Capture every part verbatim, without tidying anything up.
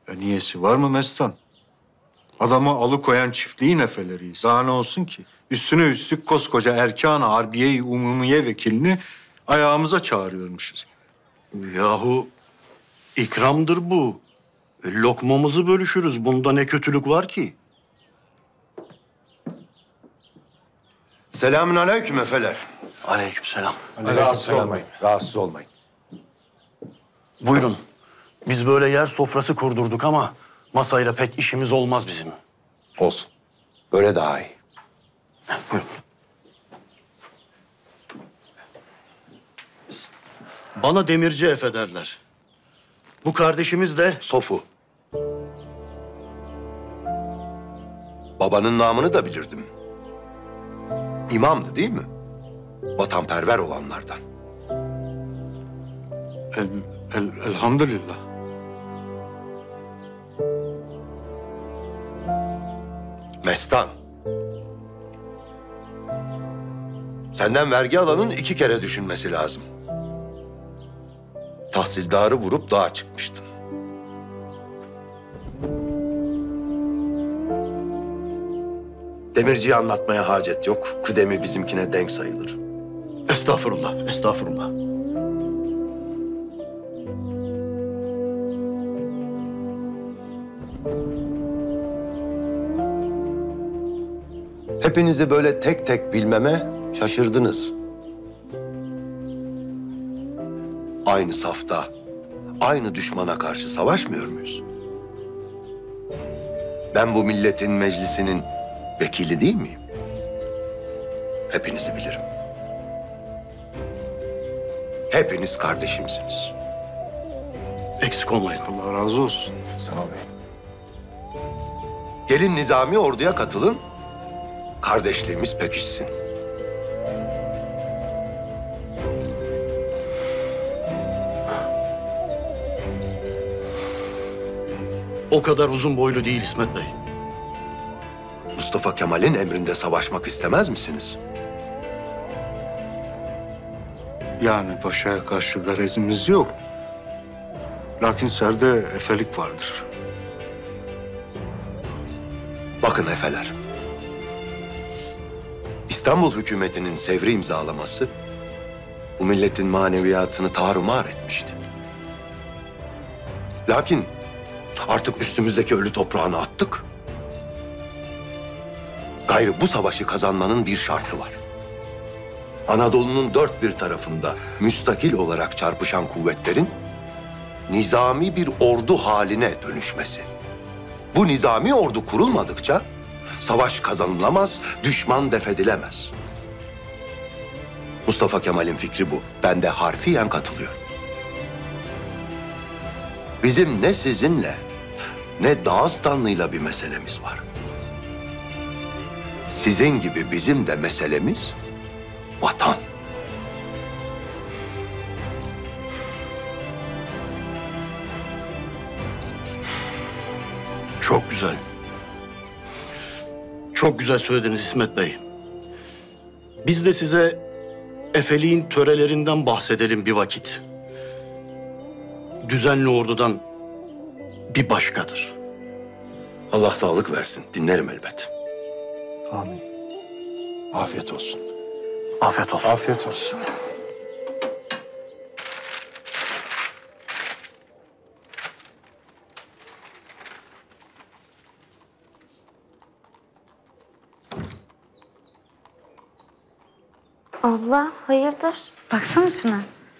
E niyesi var mı Mestan? Adamı alıkoyan çiftliğin efeleriyiz. Daha ne olsun ki? Üstüne üstlük koskoca Erkan-ı Harbiye-i Umumiye vekilini ayağımıza çağırıyormuşuz. Yahu ikramdır bu. E, lokmamızı bölüşürüz. Bunda ne kötülük var ki? Selamünaleyküm efeler. Aleykümselam. Rahatsız olmayın, rahatsız olmayın. Buyurun. Biz böyle yer sofrası kurdurduk ama masayla pek işimiz olmaz bizim. Olsun. Böyle daha iyi. Buyurun. Bana Demirci Efe derler. Bu kardeşimiz de Sofu. Babanın namını da bilirdim. İmamdı değil mi? Vatanperver olanlardan. El, el, elhamdülillah. Mestan. Senden vergi alanın iki kere düşünmesi lazım. Tahsildarı vurup dağa çıkmıştın. Demirciyi anlatmaya hacet yok. Kıdemi bizimkine denk sayılır. estağfurullah, estağfurullah. Hepinizi böyle tek tek bilmeme şaşırdınız. Aynı safta, aynı düşmana karşı savaşmıyor muyuz? Ben bu milletin meclisinin vekili değil miyim? Hepinizi bilirim. Hepiniz kardeşimsiniz. Eksik olmayın. Allah razı olsun. Sağ ol beyim. Gelin nizami orduya katılın. Kardeşliğimiz pekişsin. O kadar uzun boylu değil İsmet Bey. Mustafa Kemal'in emrinde savaşmak istemez misiniz? Yani paşaya karşı garezimiz yok. Lakin serde efelik vardır. Bakın efeler. İstanbul hükümetinin Sevr'i imzalaması bu milletin maneviyatını tarumar etmişti. Lakin artık üstümüzdeki ölü toprağını attık. Gayrı bu savaşı kazanmanın bir şartı var. Anadolu'nun dört bir tarafında müstakil olarak çarpışan kuvvetlerin nizami bir ordu haline dönüşmesi. Bu nizami ordu kurulmadıkça savaş kazanılamaz, düşman defedilemez. Mustafa Kemal'in fikri bu. Ben de harfiyen katılıyorum. Bizim ne sizinle ne Dağıstanlı'yla bir meselemiz var. Sizin gibi bizim de meselemiz vatan. Çok güzel. Çok güzel söylediniz İsmet Bey. Biz de size Efeliğin törelerinden bahsedelim bir vakit. Düzenli ordudan bir başkadır. Allah sağlık versin. Dinlerim elbet. Amin. Afiyet olsun. Afiyet olsun. Afiyet olsun. Abla, hayırdır? Baksana şuna.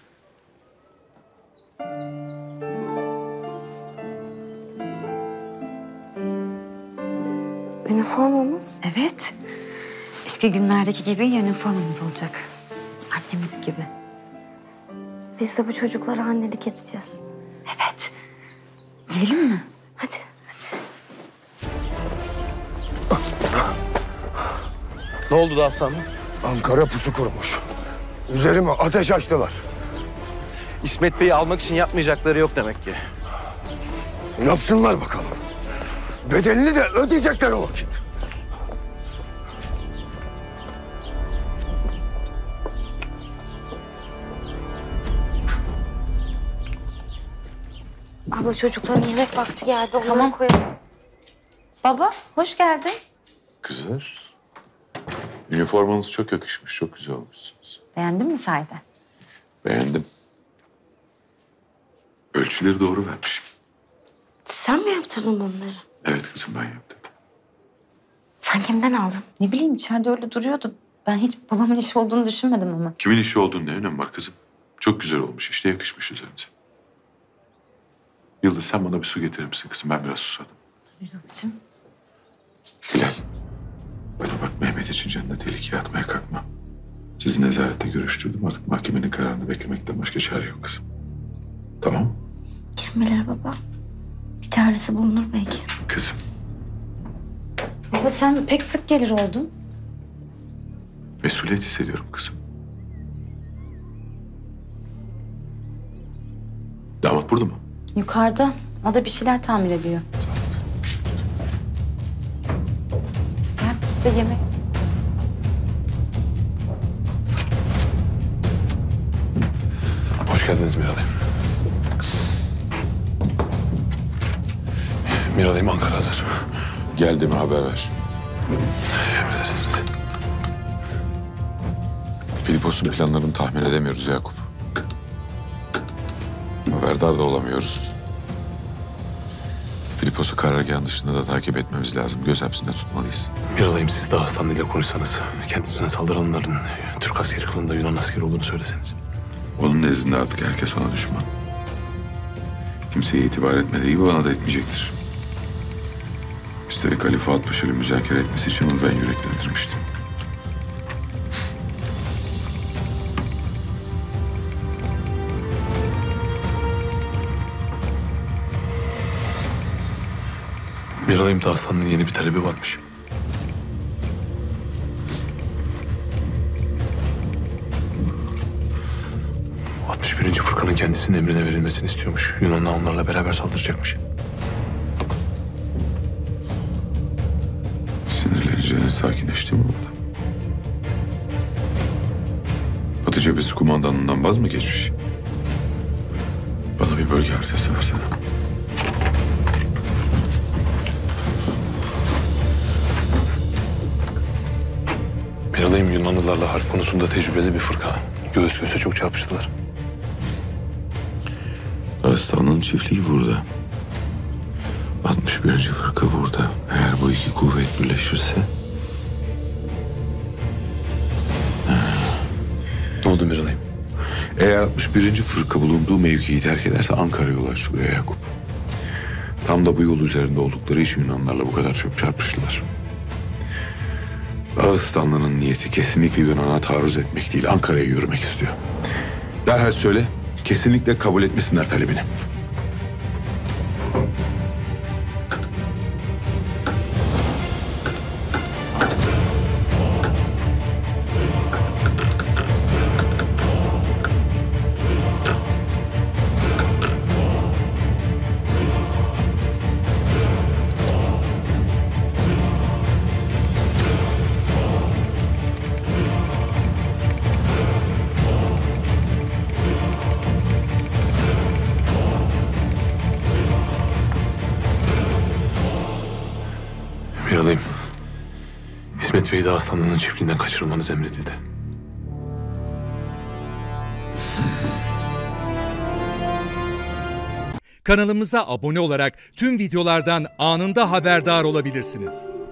Üniformamız. Evet. Eski günlerdeki gibi üniformamız olacak. Annemiz gibi. Biz de bu çocuklara annelik edeceğiz. Evet. Giyelim mi? Hadi. Ne oldu da aslanım? Ankara pusu kurmuş. Üzerime ateş açtılar. İsmet Bey'i almak için yapmayacakları yok demek ki. Ne yapsınlar bakalım. Bedelini de ödeyecekler o vakit. Abla çocukların yemek vakti geldi. Onları Tamam. koyalım. Baba, hoş geldin. Kızlar, üniformanız çok yakışmış, çok güzel olmuşsunuz. Beğendin mi sahiden? Beğendim. Ölçüleri doğru vermişim. Sen mi yaptırdın bunları? Evet kızım, ben yaptım. Sen kimden aldın? Ne bileyim içeride öyle duruyordu. Ben hiç babamın işi olduğunu düşünmedim ama. Kimin işi olduğunu ne önemi var kızım? Çok güzel olmuş, işte yakışmış üzerinize. Yıldız, sen bana bir su getirir misin kızım? Ben biraz susadım. Babacığım. Hilal, bana bak, Mehmet için canını tehlikeye atmaya kalkma. Sizi nezarette görüştürdüm, artık mahkemenin kararını beklemekten başka çare yok kızım. Tamam? Kim bilir baba. Bir çaresi bulunur belki. Kızım. Baba sen pek sık gelir oldun. Mesuliyet hissediyorum kızım. Damat burada mı? Yukarıda. O da bir şeyler tamir ediyor. Sağ ol kızım. Gel biz de yemek. Hoş geldiniz Miralay'ım. Miralay'ım, Ankara hazır. Geldi mi haber ver. Emredersiniz. Filipos'un planlarını tahmin edemiyoruz Yakup. Haberdar da olamıyoruz. Filipos'u karargahın dışında da takip etmemiz lazım. Göz hapsinde tutmalıyız. Miralay'ım, siz de hastanıyla konuşsanız, kendisine saldıranların Türk askeri kılığında Yunan askeri olduğunu söyleseniz. Onun nezdinde artık herkes ona düşman. Kimseye itibar etmediği gibi bana da etmeyecektir. Üstelik Ali Fuat Paşa ile müzakere etmesi için onu ben yüreklendirmiştim. Miralay'ım da hastanın yeni bir talebi varmış. altmış birinci fırkanın kendisinin emrine verilmesini istiyormuş. Yunanlar onlarla beraber saldıracakmış. Sinirlenince sakinleşti mi orada? Batı cephesi kumandanından vaz mı geçmiş? Bana bir bölge haritası versene. Miralay'ım, Yunanlılarla harp konusunda tecrübeli bir fırka. Göğüs göğüse çok çarpıştılar. Aslanın çiftliği burada. altmış birinci fırka burada. Eğer bu iki kuvvet birleşirse... Ne oldu Miralay'ım? Eğer altmış birinci fırka bulunduğu mevkiyi terk ederse Ankara yolu açılıyor Yakup. Tam da bu yol üzerinde oldukları için Yunanlarla bu kadar çok çarpıştılar. Ağıztanlı'nın niyeti kesinlikle Yunan'a taarruz etmek değil, Ankara'ya yürümek istiyor. Derhal söyle, kesinlikle kabul etmesinler talebini. Miralay'ım, İsmet Bey'i de Aslanlı'nın çiftliğinden kaçırılmanız emredildi. Kanalımıza abone olarak tüm videolardan anında haberdar olabilirsiniz.